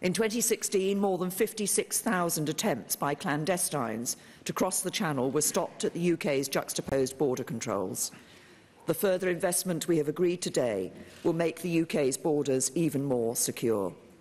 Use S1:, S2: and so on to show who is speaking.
S1: In 2016, more than 56,000 attempts by clandestines to cross the Channel were stopped at the UK's juxtaposed border controls. The further investment we have agreed today will make the UK's borders even more secure.